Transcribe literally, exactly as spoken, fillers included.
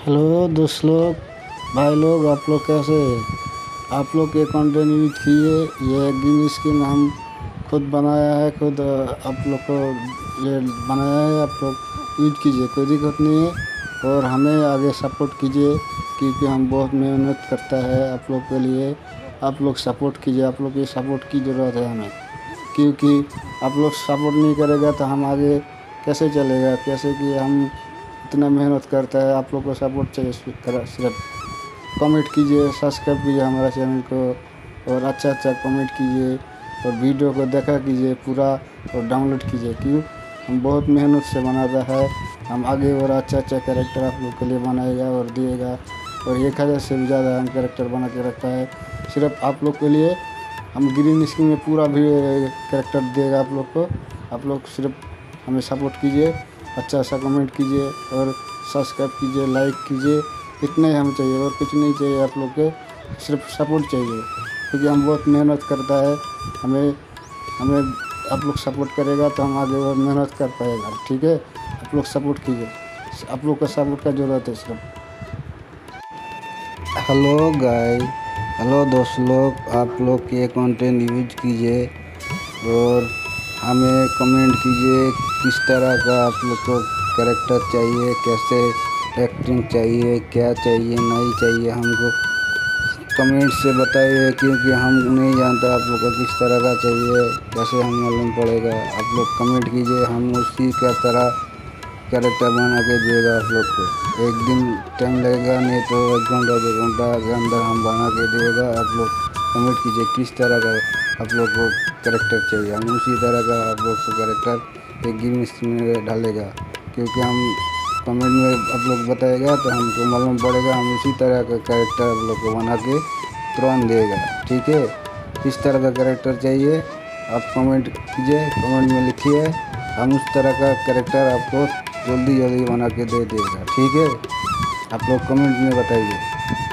Hello दोस्त लोग, भाई लोग, आप लोग कैसे हैं? आप लोग के कंटेंट यूज किए, ये ग्रीन स्क्रीन हम खुद बनाया है, खुद आप लोग को ये बनाया है। आप लोग यूज कीजिए, कोई दिक्कत नहीं है। और हमें आगे सपोर्ट कीजिए क्योंकि हम बहुत मेहनत करता है आप लोग के लिए। आप लोग सपोर्ट कीजिए, आप लोग की सपोर्ट की ज़रूरत है हमें, क्योंकि आप लोग सपोर्ट नहीं करेगा तो हम आगे कैसे चलेगा, कैसे कि हम इतना मेहनत करता है। आप लोग को सपोर्ट चाहिए, सिर्फ कमेंट कीजिए, सब्सक्राइब कीजिए हमारा चैनल को, और अच्छा अच्छा कमेंट कीजिए, और वीडियो को देखा कीजिए पूरा, और डाउनलोड कीजिए। क्यों? हम बहुत मेहनत से बनाता है। हम आगे और अच्छा अच्छा कैरेक्टर आप लोग के लिए बनाएगा और दिएगा, और एक हज़ार से भी ज़्यादा हम कैरेक्टर बना के रखता है सिर्फ आप लोग के लिए। हम ग्रीन स्क्रीन में पूरा भी कैरेक्टर देगा आप लोग को। आप लोग सिर्फ हमें सपोर्ट कीजिए, अच्छा सा कमेंट कीजिए, और सब्सक्राइब कीजिए, लाइक कीजिए। इतना ही हमें चाहिए और कुछ नहीं चाहिए। आप लोग के सिर्फ सपोर्ट चाहिए, क्योंकि हम बहुत मेहनत करता है। हमें हमें आप लोग सपोर्ट करेगा तो हम आगे और मेहनत कर पाएगा। ठीक है, आप लोग सपोर्ट कीजिए, आप लोग का सपोर्ट का ज़रूरत है सिर्फ। हेलो गाय, हेलो दोस्त लोग, आप लोग के कंटेंट यूज कीजिए और हमें कमेंट कीजिए किस तरह का आप लोग को कैरेक्टर चाहिए, कैसे एक्टिंग चाहिए, क्या चाहिए, नहीं चाहिए। हमको कमेंट से बताइए, क्योंकि हम नहीं जानता आप लोग का किस तरह का चाहिए, कैसे हमें मालूम पड़ेगा। आप लोग कमेंट कीजिए, हम उसी का तरह कैरेक्टर बना के देगा आप लोग को। एक दिन टाइम लगेगा, नहीं तो एक घंटा दो घंटा के अंदर हम बना के देगा। आप लोग कमेंट कीजिए किस तरह का आप लोग को कैरेक्टर चाहिए, हम उसी तरह का आप लोग को कैरेक्टर एक ग्रीन स्क्रीन में डालेगा। क्योंकि हम कमेंट में आप लोग बताएगा तो हमको मालूम पड़ेगा, हम उसी तरह का कैरेक्टर आप लोग को बना के तुरंत देगा। ठीक है, किस तरह का कैरेक्टर चाहिए आप कमेंट कीजिए, कमेंट में लिखिए, हम उस तरह का कैरेक्टर आपको जल्दी जल्दी बना के दे देगा। ठीक है, आप लोग कमेंट में बताइए।